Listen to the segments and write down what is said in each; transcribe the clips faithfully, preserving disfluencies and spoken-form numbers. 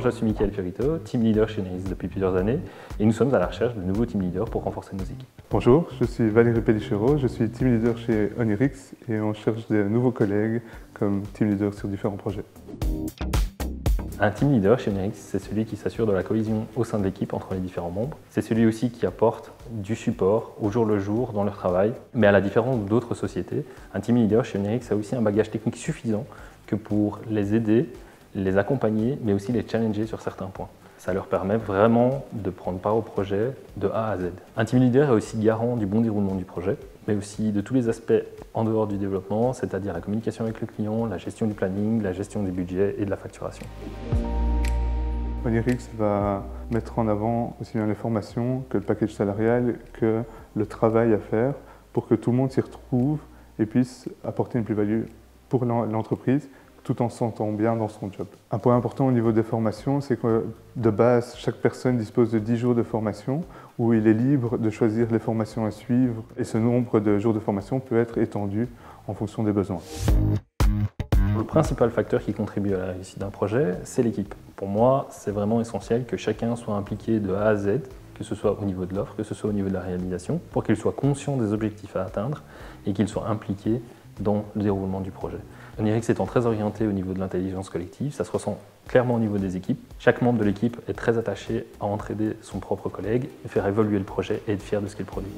je suis Michael Fiorito, team leader chez Onirix depuis plusieurs années et nous sommes à la recherche de nouveaux team leaders pour renforcer nos équipes. Bonjour, je suis Valérie Pellichero, je suis team leader chez Onirix et on cherche de nouveaux collègues comme team leader sur différents projets. Un team leader chez Onirix, c'est celui qui s'assure de la cohésion au sein de l'équipe entre les différents membres. C'est celui aussi qui apporte du support au jour le jour dans leur travail. Mais à la différence d'autres sociétés, un team leader chez Onirix a aussi un bagage technique suffisant que pour les aider, les accompagner, mais aussi les challenger sur certains points. Ça leur permet vraiment de prendre part au projet de A à Z. Un team leader est aussi garant du bon déroulement du projet, mais aussi de tous les aspects en dehors du développement, c'est-à-dire la communication avec le client, la gestion du planning, la gestion du budget et de la facturation. Onirix va mettre en avant aussi bien les formations que le package salarial, que le travail à faire pour que tout le monde s'y retrouve et puisse apporter une plus-value pour l'entreprise tout en se sentant bien dans son job. Un point important au niveau des formations, c'est que de base, chaque personne dispose de dix jours de formation où il est libre de choisir les formations à suivre et ce nombre de jours de formation peut être étendu en fonction des besoins. Le principal facteur qui contribue à la réussite d'un projet, c'est l'équipe. Pour moi, c'est vraiment essentiel que chacun soit impliqué de A à Z, que ce soit au niveau de l'offre, que ce soit au niveau de la réalisation, pour qu'il soit conscient des objectifs à atteindre et qu'il soit impliqué dans le déroulement du projet. Onirix étant très orienté au niveau de l'intelligence collective, ça se ressent clairement au niveau des équipes. Chaque membre de l'équipe est très attaché à entraider son propre collègue, faire évoluer le projet et être fier de ce qu'il produit.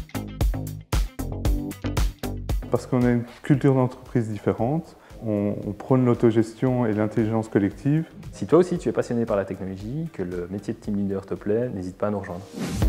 Parce qu'on a une culture d'entreprise différente, on, on prône l'autogestion et l'intelligence collective. Si toi aussi tu es passionné par la technologie, que le métier de team leader te plaît, n'hésite pas à nous rejoindre.